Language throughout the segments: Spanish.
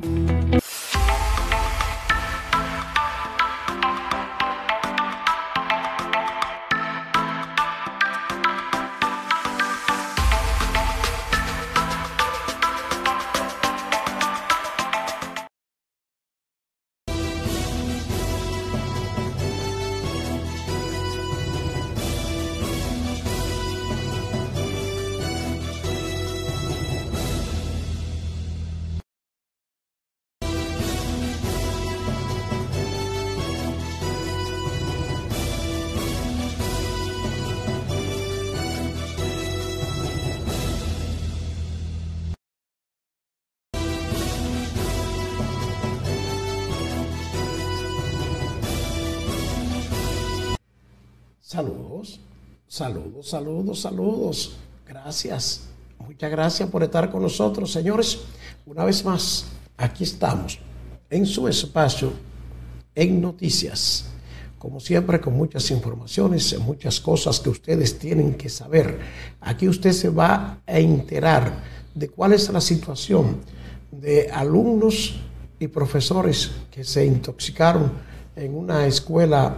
Saludos, saludos, saludos, saludos. Gracias, muchas gracias por estar con nosotros, señores. Una vez más, aquí estamos en su espacio en Noticias. Como siempre, con muchas informaciones, muchas cosas que ustedes tienen que saber. Aquí usted se va a enterar de cuál es la situación de alumnos y profesores que se intoxicaron en una escuela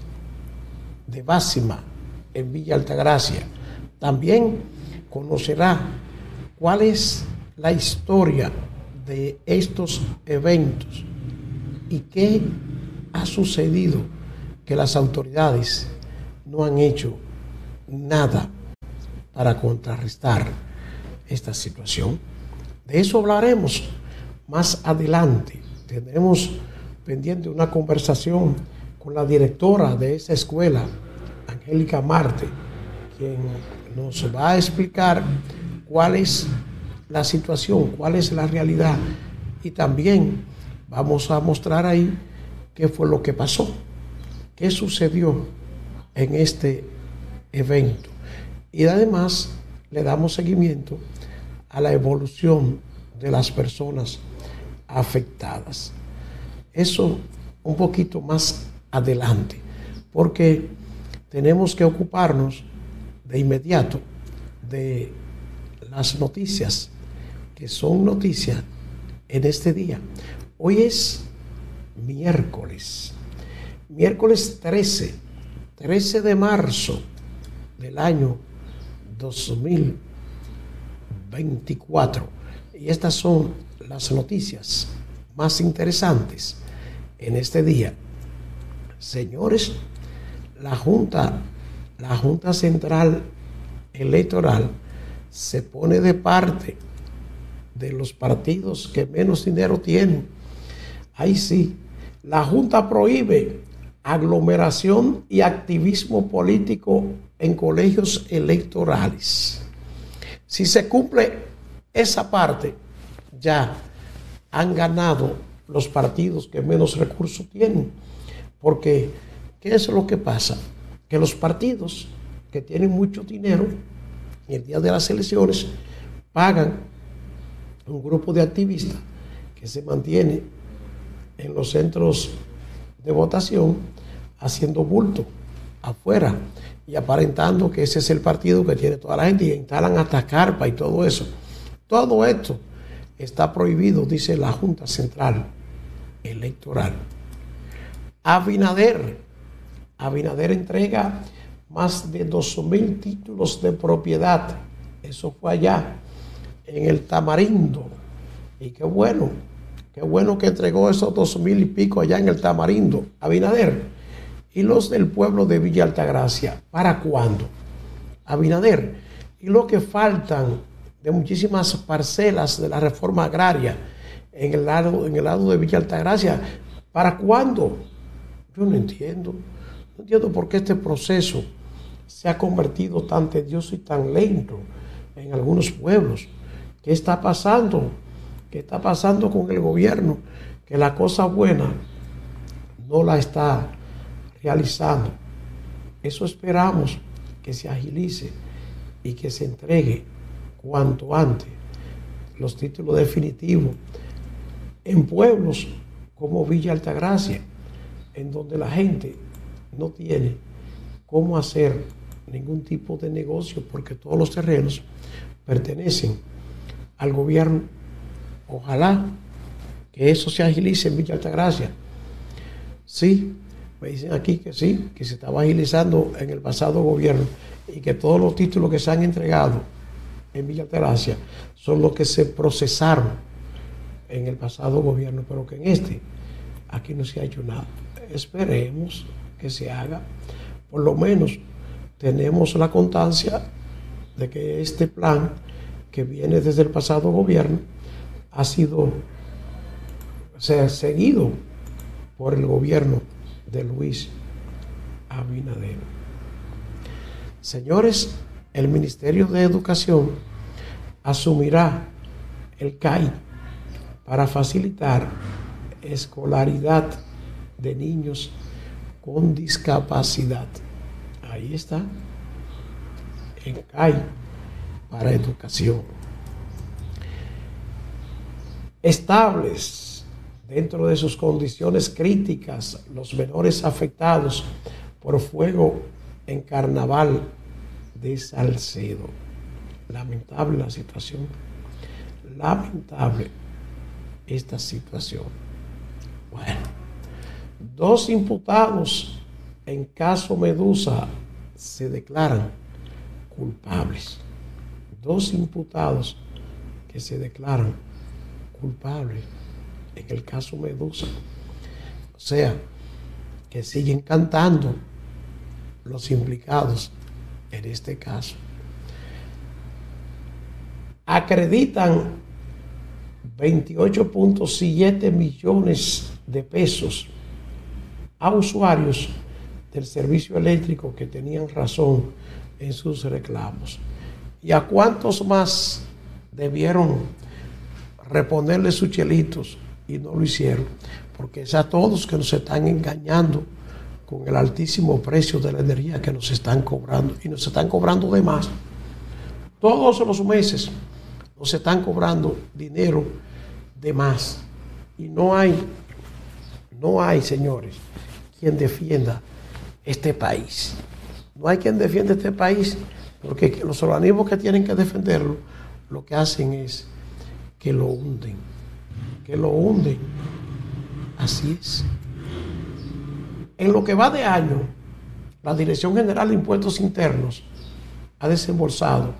de Básima en Villa Altagracia. También conocerá cuál es la historia de estos eventos y qué ha sucedido que las autoridades no han hecho nada para contrarrestar esta situación. De eso hablaremos más adelante. Tendremos pendiente una conversación con la directora de esa escuela, Angélica Marte, quien nos va a explicar cuál es la situación, cuál es la realidad, y también vamos a mostrar ahí qué fue lo que pasó, qué sucedió en este evento. Y además le damos seguimiento a la evolución de las personas afectadas. Eso un poquito más adelante, porque tenemos que ocuparnos de inmediato de las noticias, que son noticias en este día. Hoy es miércoles 13 de marzo del año 2024, y estas son las noticias más interesantes en este día. Señores, la Junta Central Electoral se pone de parte de los partidos que menos dinero tienen. Ahí sí, la Junta prohíbe aglomeración y activismo político en colegios electorales. Si se cumple esa parte, ya han ganado los partidos que menos recursos tienen. Porque, ¿qué es lo que pasa? Que los partidos que tienen mucho dinero, en el día de las elecciones, pagan un grupo de activistas que se mantiene en los centros de votación haciendo bulto afuera y aparentando que ese es el partido que tiene toda la gente, y instalan hasta carpa y todo eso. Todo esto está prohibido, dice la Junta Central Electoral. Abinader entrega más de 2,000 títulos de propiedad. Eso fue allá en el Tamarindo. Y qué bueno que entregó esos 2,000 y pico allá en el Tamarindo, Abinader. Y los del pueblo de Villa Altagracia, ¿para cuándo? Abinader. Y lo que faltan de muchísimas parcelas de la reforma agraria en el lado de Villa Altagracia, ¿para cuándo? Yo no entiendo por qué este proceso se ha convertido tan tedioso y tan lento en algunos pueblos. ¿Qué está pasando? ¿Qué está pasando con el gobierno? Que la cosa buena no la está realizando. Eso esperamos que se agilice y que se entregue cuanto antes los títulos definitivos en pueblos como Villa Altagracia, en donde la gente no tiene cómo hacer ningún tipo de negocio porque todos los terrenos pertenecen al gobierno. Ojalá que que eso se agilice en Villa Altagracia. Sí, me dicen aquí que sí, que se estaba agilizando en el pasado gobierno y que todos los títulos que se han entregado en Villa Altagracia son los que se procesaron en el pasado gobierno, pero que en este, aquí no se ha hecho nada. Esperemos que se haga. Por lo menos tenemos la constancia de que este plan que viene desde el pasado gobierno ha sido seguido por el gobierno de Luis Abinader. Señores, el Ministerio de Educación asumirá el CAI para facilitar escolaridad de niños con discapacidad. Ahí está, el CAI para educación. Estables dentro de sus condiciones críticas los menores afectados por fuego en Carnaval de Salcedo. Lamentable la situación, lamentable esta situación. Bueno, 2 imputados en caso Medusa se declaran culpables. 2 imputados que se declaran culpables en el caso Medusa. O sea, que siguen cantando los implicados en este caso. Acreditan 28.7 millones de pesos a usuarios del servicio eléctrico que tenían razón en sus reclamos. ¿Y a cuántos más debieron reponerle sus chelitos y no lo hicieron? Porque es a todos que nos están engañando con el altísimo precio de la energía que nos están cobrando, y nos están cobrando de más. Todos los meses nos están cobrando dinero de más, y no hay, señores, quien defienda este país. No hay quien defienda este país, porque los organismos que tienen que defenderlo, lo que hacen es que lo hunden, Así es. En lo que va de año, la Dirección General de Impuestos Internos ha desembolsado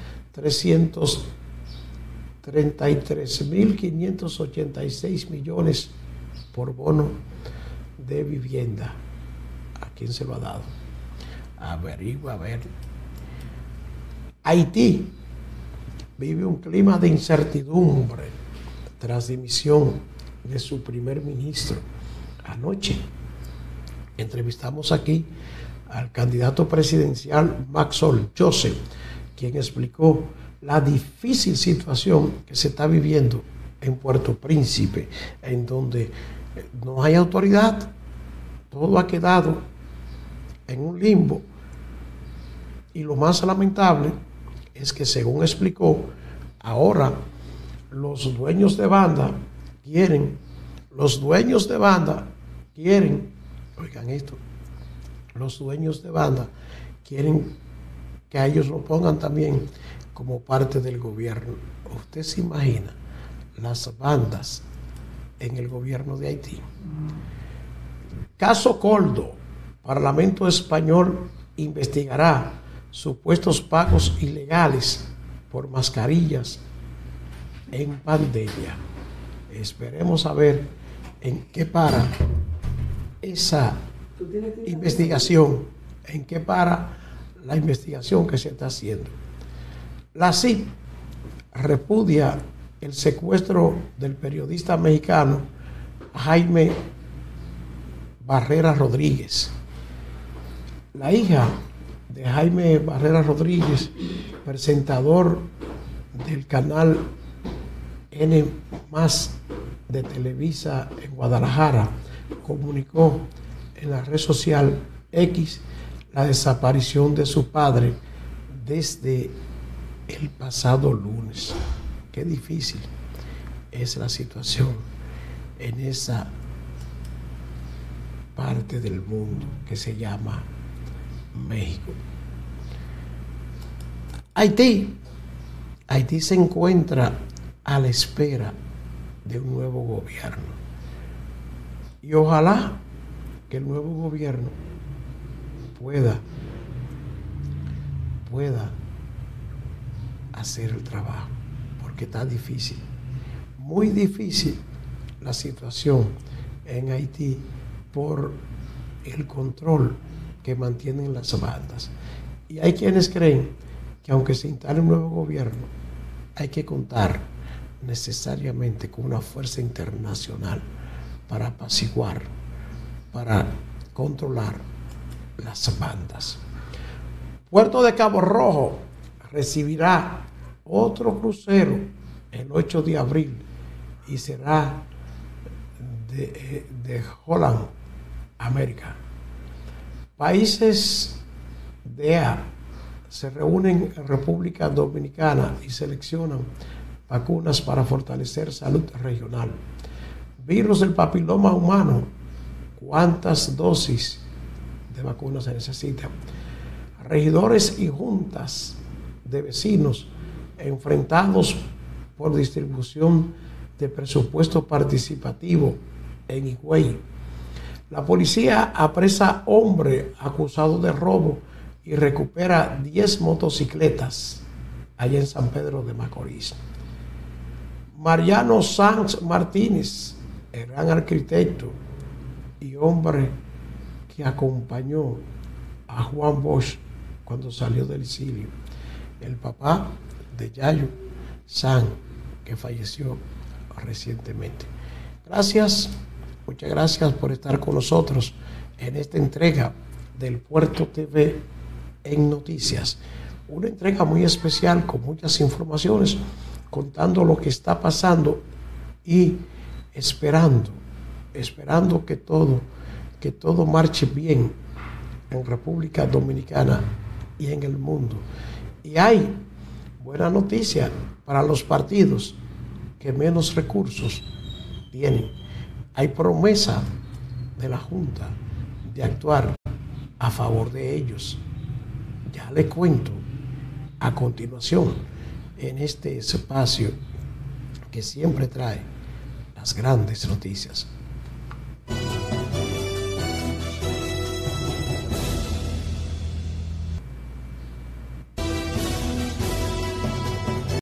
333.586 millones por bono de vivienda. ¿A quién se lo ha dado? Averigua, a ver. Haití vive un clima de incertidumbre tras dimisión de su primer ministro. Anoche entrevistamos aquí al candidato presidencial Maxwell Joseph, quien explicó la difícil situación que se está viviendo en Puerto Príncipe, en donde no hay autoridad, todo ha quedado en un limbo. Y lo más lamentable es que, según explicó, ahora los dueños de banda quieren, oigan esto, los dueños de banda quieren que a ellos lo pongan también como parte del gobierno. ¿Usted se imagina las bandas en el gobierno de Haití? Caso Coldo. Parlamento español investigará supuestos pagos ilegales por mascarillas en pandemia. Esperemos a ver en qué para esa investigación, en qué para la investigación que se está haciendo. La CIP repudia el secuestro del periodista mexicano Jaime Barrera Rodríguez. La hija de Jaime Barrera Rodríguez, presentador del canal N+ de Televisa en Guadalajara, comunicó en la red social X la desaparición de su padre desde el pasado lunes. Qué difícil es la situación en esa parte del mundo que se llama México. Haití se encuentra a la espera de un nuevo gobierno. Y ojalá que el nuevo gobierno pueda hacer el trabajo, porque está difícil, muy difícil la situación en Haití por el control que mantienen las bandas. Y hay quienes creen que aunque se instale un nuevo gobierno, hay que contar necesariamente con una fuerza internacional para apaciguar, para controlar las bandas. Puerto de Cabo Rojo recibirá otro crucero el 8 de abril y será de Holland, América. Países de EA se reúnen en República Dominicana y seleccionan vacunas para fortalecer salud regional. Virus del papiloma humano, ¿cuántas dosis de vacunas se necesitan? Regidores y juntas de vecinos enfrentados por distribución de presupuesto participativo en Higüey. La policía apresa hombre acusado de robo y recupera 10 motocicletas allá en San Pedro de Macorís. Mariano Sanz Martínez, el gran arquitecto y hombre que acompañó a Juan Bosch cuando salió del exilio, el papá de Yayo Sanz, que falleció recientemente. Gracias, muchas gracias por estar con nosotros en esta entrega del Puerto TV en Noticias. Una entrega muy especial con muchas informaciones, contando lo que está pasando y esperando que todo marche bien en República Dominicana y en el mundo. Y hay buena noticia para los partidos que menos recursos tienen. Hay promesa de la Junta de actuar a favor de ellos. Ya le cuento a continuación en este espacio que siempre trae las grandes noticias.